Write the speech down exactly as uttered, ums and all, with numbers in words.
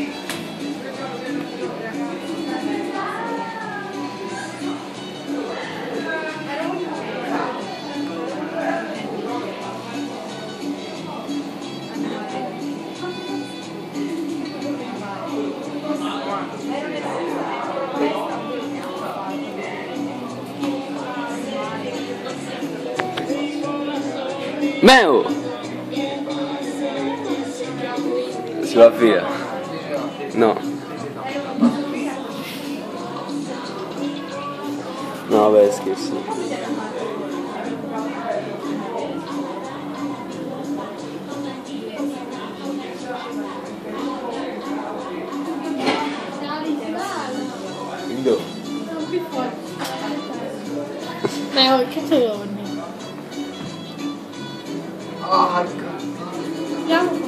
Meo! Si va via. No. No, vabbè, scherzo. Indo. Meo, che torni? Ah, Andiamo.